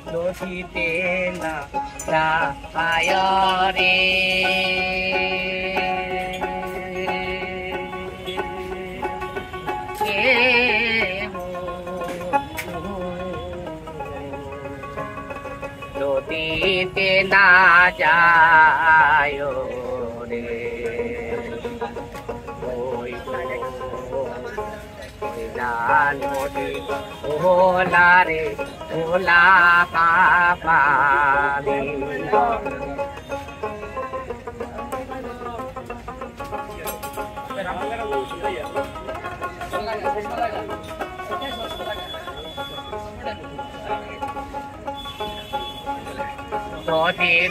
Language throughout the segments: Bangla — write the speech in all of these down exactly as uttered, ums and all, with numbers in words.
নদীতে না যায় রে নদীতে না যায় রে ওই নদী ওলা রে ওলা পানি নদীর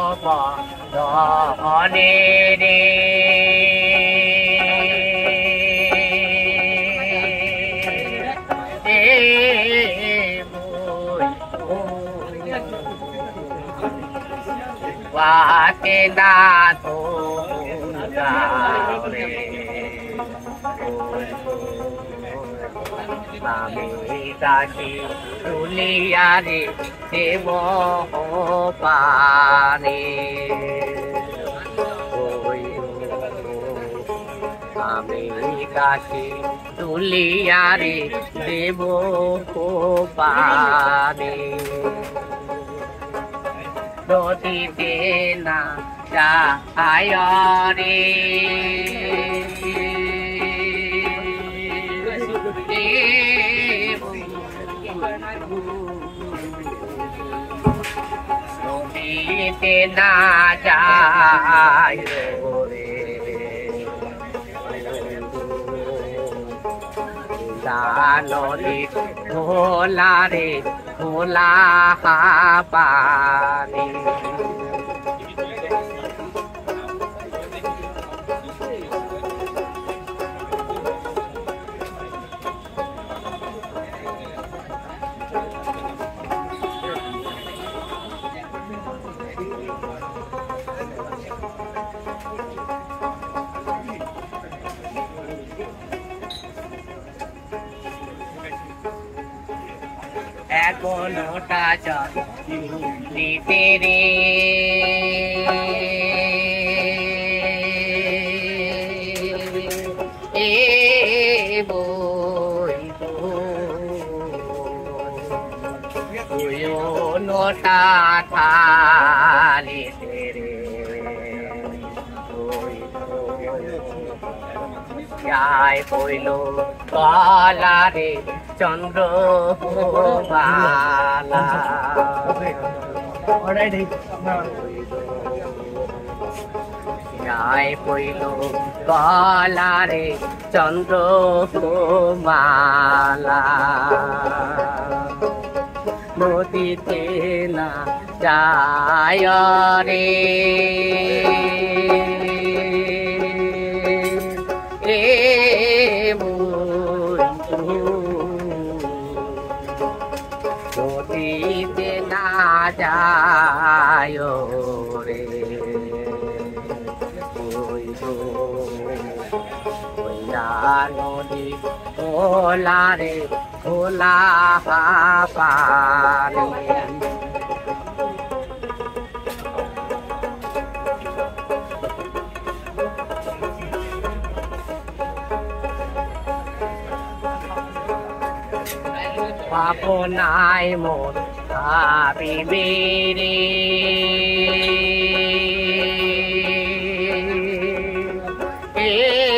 বনে রে বাতে না তো রে আমি কাছে তুলিয়া রে দেব পারে আমি কাছে তুলিয়া রে দেব পারে নদীতে না যায় রে নদীতে না যায় রে নদী ভোলা রে ভোলা পানি এখনোটা জল দিতে রে এ বই নোটা থালিতে রে যাই পইল কলা রে চন্দ্র বালা যাই পইল কলা রে চন্দ্র মালা নদীতে না যায় রে নদীতে না যায় রে নদী ওলা রে ওলা পানি পাপনাই মোর ভাবিবে রে এ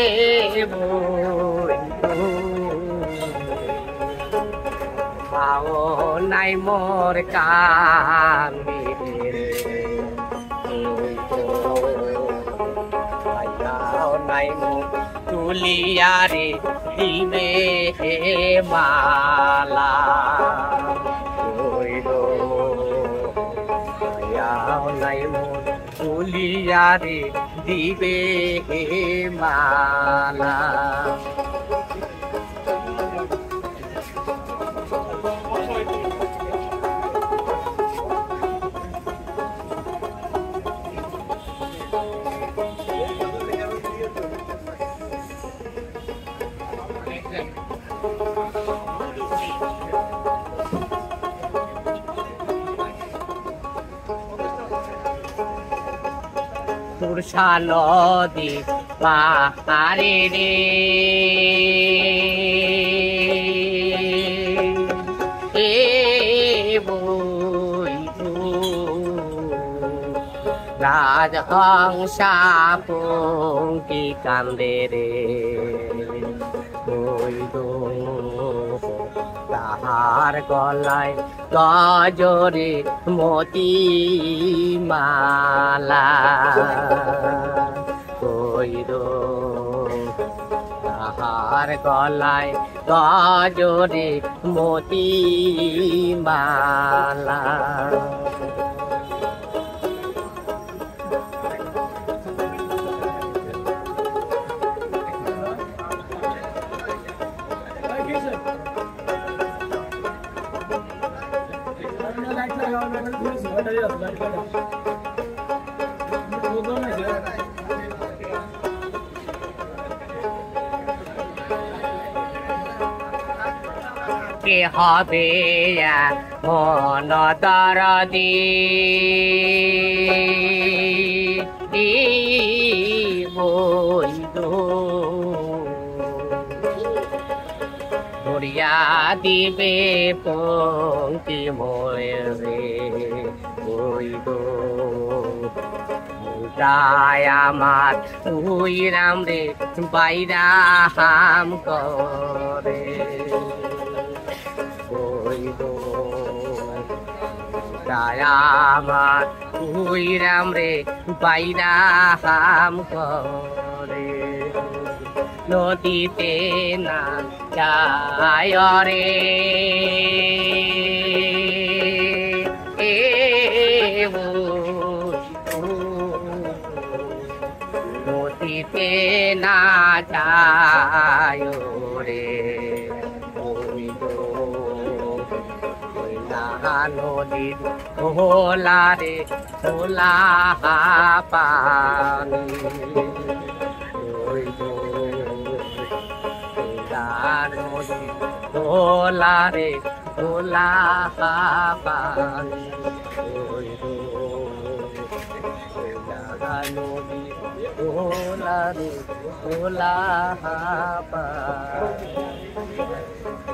পাওনাই মোর কান্দিবে নাই মোর তুলিয়া রে দিবে হে মালা নাই মোর তুলিয়া রে দিবে হে মালা তুরসা নদী পাহাড়ে রে এ বন্ধু রাজহংসা পঙ্কি কান্দে রে তাহার গলায় গজরে মতি মালা কইর তাহার গলায় গজরে মতি মালা কে হবে মন দরদি বইদো ধরিয়া দিবে পঙ্কি মরে বইদো তাই আমার তুই রাম রে বাইরা হাম করে বইদো তাই আমার তুই রাম রে বাইরা হাম করে নদীতে না যায় রে এ নদীতে না যায় রে নদীর ভোলা রে ভোলা পানি নদীর ভোলা রে ভোলা পানি নদীর ভোলা রে ভোলা পানি